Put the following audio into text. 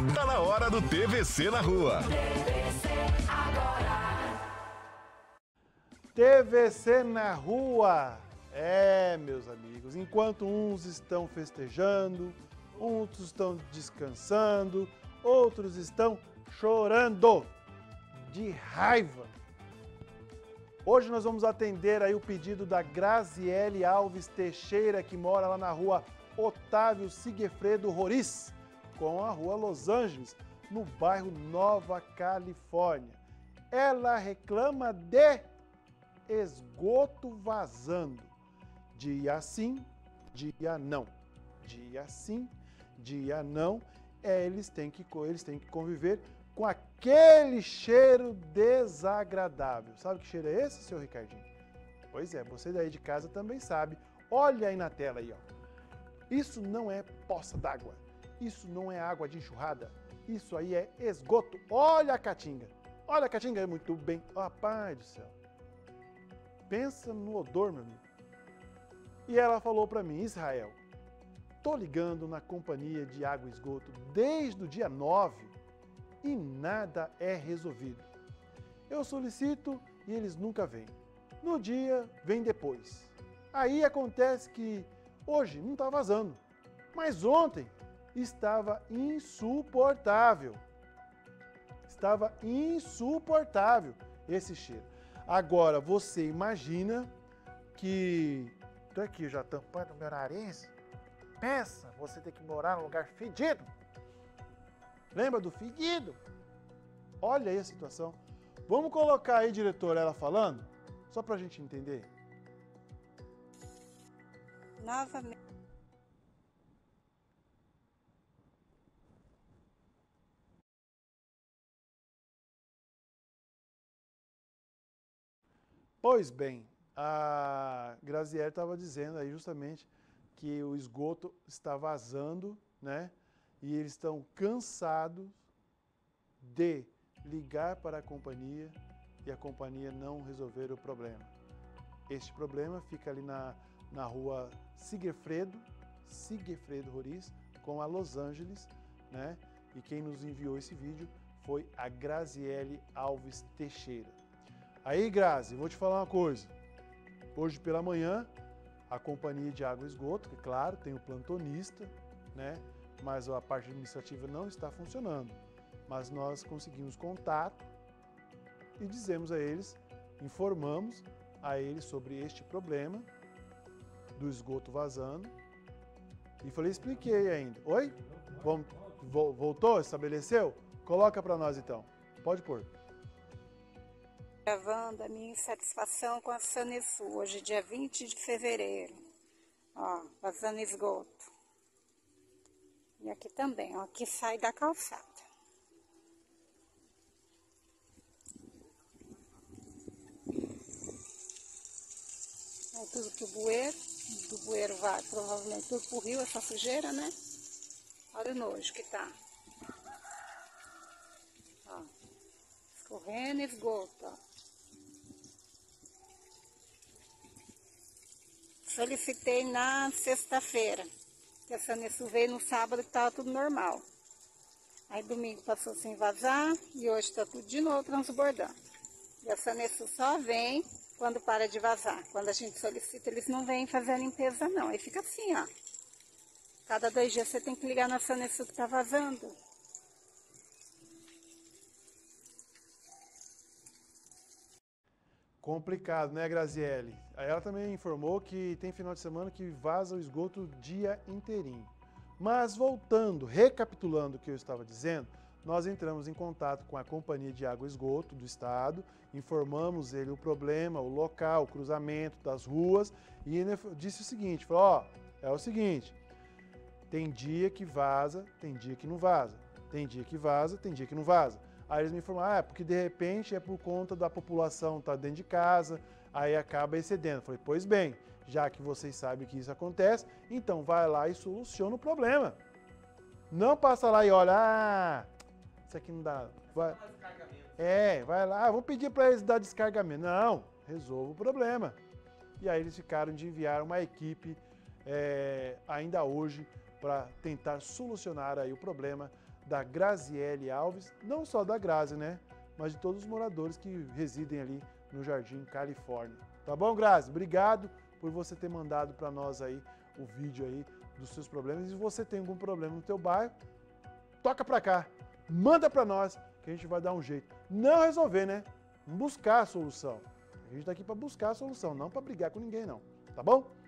Tá na hora do TVC na rua. TVC na rua. Meus amigos, enquanto uns estão festejando, outros estão descansando, outros estão chorando de raiva. Hoje nós vamos atender aí o pedido da Graziele Alves Teixeira, que mora lá na rua Otávio Sigefredo Roriz, com a rua Los Angeles, no bairro Nova Califórnia. Ela reclama de esgoto vazando. Dia sim, dia não. Dia sim, dia não. Eles têm que conviver com aquele cheiro desagradável. Sabe que cheiro é esse, seu Ricardinho? Pois é, você daí de casa também sabe. Olha aí na tela aí, ó. Isso não é poça d'água. Isso não é água de enxurrada. Isso aí é esgoto. Olha a caatinga. Olha a caatinga, muito bem. Rapaz do céu. Pensa no odor, meu amigo. E ela falou para mim, Israel, tô ligando na companhia de água e esgoto desde o dia 9 e nada é resolvido. Eu solicito e eles nunca vêm. No dia, vem depois. Aí acontece que hoje não está vazando, mas ontem estava insuportável. Estava insuportável esse cheiro. Agora, você imagina que... Tô aqui já tampando meu nariz. Pensa, você tem que morar num lugar fedido. Lembra do fedido? Olha aí a situação. Vamos colocar aí, diretor, ela falando? Só pra gente entender. Novamente. Pois bem, a Graziele estava dizendo aí justamente que o esgoto está vazando, né? E eles estão cansados de ligar para a companhia e a companhia não resolver o problema. Este problema fica ali na rua Sigefredo Roriz, com a Los Angeles, né? E quem nos enviou esse vídeo foi a Graziele Alves Teixeira. Aí, Grazi, vou te falar uma coisa. Hoje pela manhã, a companhia de água e esgoto, que claro, tem o plantonista, né? Mas a parte administrativa não está funcionando. Mas nós conseguimos contato e dizemos a eles, informamos a eles sobre este problema do esgoto vazando. E falei, expliquei ainda. Oi? Voltou? Estabeleceu? Coloca para nós então. Pode pôr. Gravando a minha insatisfação com a Sanesul, hoje dia 20 de fevereiro. Ó, vazando esgoto. E aqui também, ó, aqui sai da calçada. É tudo pro bueiro, do bueiro vai provavelmente tudo pro rio, essa sujeira, né? Olha o nojo que tá. Ó, escorrendo esgoto, ó. Solicitei na sexta-feira, que a Sanesul veio no sábado que estava tudo normal. Aí domingo passou sem vazar e hoje está tudo de novo transbordando. E a Sanesul só vem quando para de vazar. Quando a gente solicita, eles não vêm fazer a limpeza não. Aí fica assim, ó. Cada 2 dias você tem que ligar na Sanesul que está vazando. Complicado, né, Graziele? Aí ela também informou que tem final de semana que vaza o esgoto o dia inteirinho. Mas voltando, recapitulando o que eu estava dizendo, nós entramos em contato com a Companhia de Água e Esgoto do Estado, informamos ele o problema, o local, o cruzamento das ruas, e ele disse o seguinte, falou, ó, é o seguinte, tem dia que vaza, tem dia que não vaza, tem dia que vaza, tem dia que não vaza. Aí eles me informaram, porque de repente é por conta da população estar dentro de casa, aí acaba excedendo. Eu falei, pois bem, já que vocês sabem que isso acontece, então vai lá e soluciona o problema. Não passa lá e olha, isso aqui não dá. Vai lá, vamos pedir para eles dar descargamento. Não, resolva o problema. E aí eles ficaram de enviar uma equipe ainda hoje para tentar solucionar aí o problema da Graziele Alves, não só da Grazi, né? Mas de todos os moradores que residem ali no Jardim Califórnia. Tá bom, Grazi? Obrigado por você ter mandado para nós aí o vídeo aí dos seus problemas. E se você tem algum problema no teu bairro, toca para cá, manda para nós que a gente vai dar um jeito. Não resolver, né? Buscar a solução. A gente está aqui para buscar a solução, não para brigar com ninguém, não. Tá bom?